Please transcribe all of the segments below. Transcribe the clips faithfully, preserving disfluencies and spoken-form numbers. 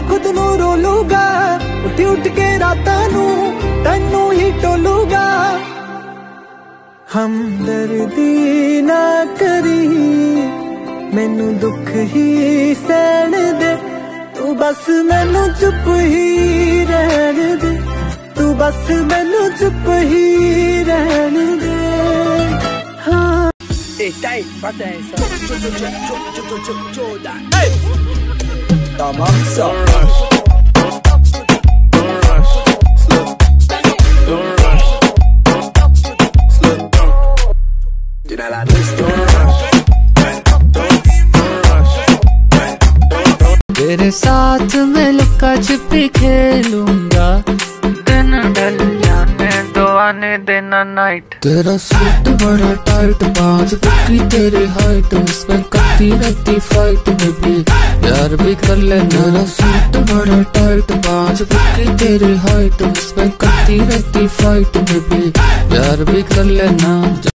खुद नू रोलूगा, उठ उठ के रातां नू तैनू ही टोलूगा। हमदर्दी ना करी मैनू दुख ही सहन दे, तू बस मैनू चुप ही रहन दे, तू बस मैनू चुप ही रहन दे। हाँ Dai, bate esa. Hey! Tamam, so. Don't rush. Don't rush. Slow. Don't rush. Slow down. You know like this. Don't rush. Don't rush. तेरे साथ मैं लुक्का छिपी खेलूंगा, दिन ढल जाने दो आने देना नाइट। तेरा सूट बड़ा टाइट, बाज बुकी तेरी हाइट, उसमें करती रहती फाइट में भी प्यार भी कर ले। मेरा सूट बड़ा टाइट, बाज बुकी तेरी हाइट, उसमें करती रहती फाइट में भी प्यार भी कर लेना।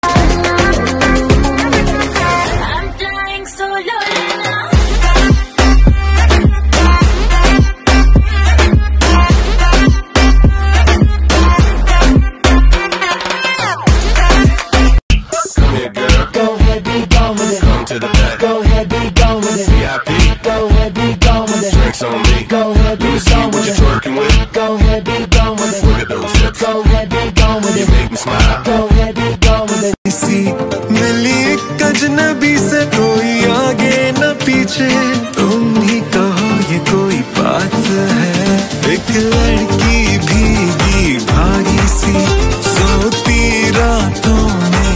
To the back. Go ahead, be gone with it. V I P. Go ahead, be gone with it. Drinks on me. Go ahead, be gone with it. What you twerking with? Go ahead, be gone with it. Look at those hips. Go ahead, be gone with it. You make me smile. Go ahead, be gone with it. किसी मिली एक अजनबी से कोई आगे न पीछे, तुम ही कहो ये कोई बात है। एक लड़की भीगी भागी सी सोती रातों में,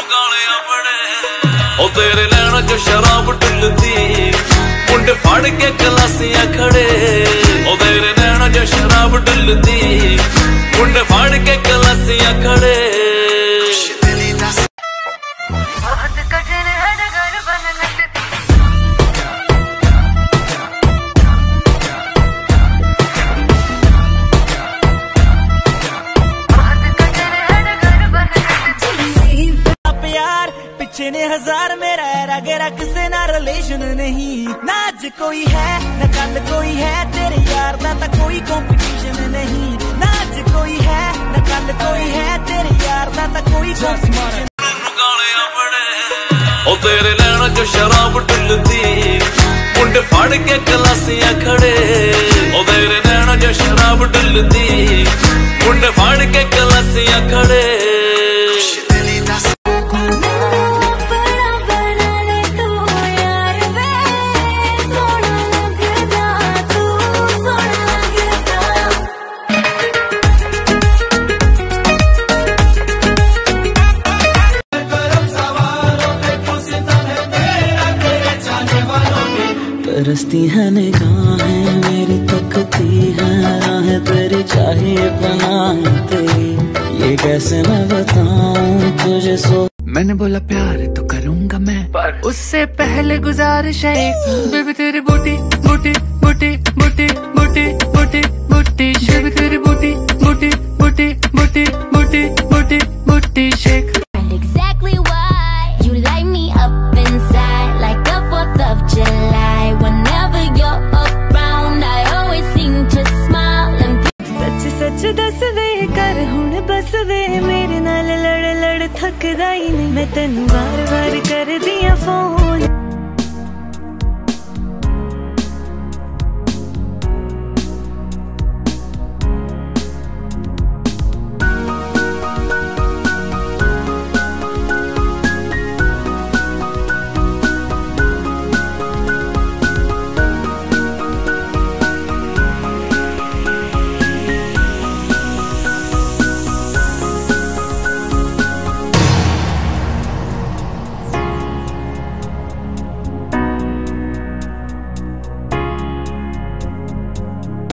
ओ तेरे नैना जो शराब टुलती, मुंडे फाड़ के गलासियां खड़े। ओ तेरे नैना जो शराब टुलती, मुंडे फाड़ के गलासियां खड़े। बहुत कठिन है डगर बनना, पीछे ने हजार मेरा रगेरा किसे ना रिलेशन नहीं। ना आज कोई है ना कल कोई है, तेरे यार दा ता कोई कंपटीशन नहीं। ना आज कोई है ना कल कोई है, तेरे यार दा ता कोई कंपटीशन। ओ तेरे नैना जो शराब टुलती, मुंडे फाड़ के गलासियां खड़े। ओ तेरे नैना जो शराब टुलती, मुंडे फाड़ के गलासियां खड़े। तरसती है निगाहें मेरी, तकती है राहें तेरी, चाहिए पनाह तेरी, ये कैसे मैं बताऊं तुझे। सो मैंने बोला प्यार तो करूंगा मैं, पर उससे पहले गुजारिश है एक, बेबी तेरी बूटी booty booty booty booty booty बूटी, बेबी तेरी बूटी booty booty booty booty booty booty shake. Exactly why you light me up inside like the fourth of July. Whenever you're around, I always seem to smile and such such this way कर हुण बस वे, मेरे नाल लड़ लड़ थकदा ही नहीं मैं, तेनू बार बार कर दिया फोन।